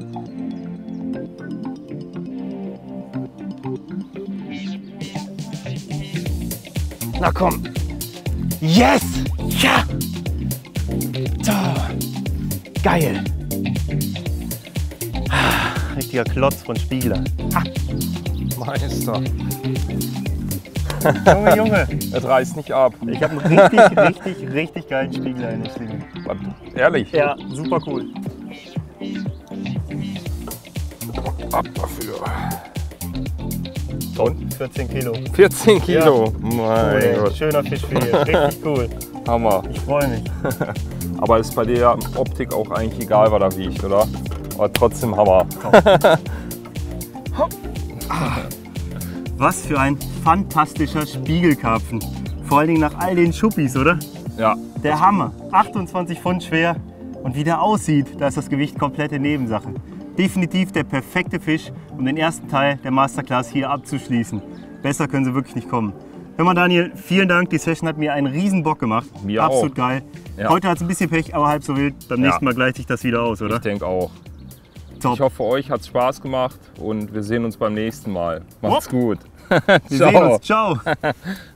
Na komm! Yes! Ja! So. Geil! Ah, richtiger Klotz von Spiegler. Ha. Meister. Junge, Junge! Das reißt nicht ab. Ich habe einen richtig, richtig, richtig geilen Spiegler in der Schlinge. Was? Ehrlich? Ja, super cool. Ab dafür. Und vierzehn Kilo. vierzehn Kilo. Cool, Mein ey. Gott. Schöner Fisch für dich. Richtig cool. Hammer. Ich freue mich. Aber ist bei der Optik auch eigentlich egal, was er wiegt, oder? Aber trotzdem Hammer. Was für ein fantastischer Spiegelkarpfen. Vor allen Dingen nach all den Schuppis, oder? Ja. Der Hammer. achtundzwanzig Pfund schwer. Und wie der aussieht, da ist das Gewicht komplette Nebensache. Definitiv der perfekte Fisch, um den ersten Teil der Masterclass hier abzuschließen. Besser können sie wirklich nicht kommen. Hör mal, Daniel, vielen Dank. Die Session hat mir einen riesen Bock gemacht. Mir Absolut auch. geil. Ja. Heute hat es ein bisschen Pech, aber halb so wild. Beim Ja. nächsten Mal gleicht sich das wieder aus, oder? Ich denke auch. Top. Ich hoffe, euch hat es Spaß gemacht und wir sehen uns beim nächsten Mal. Macht's gut. Wir sehen uns. Ciao.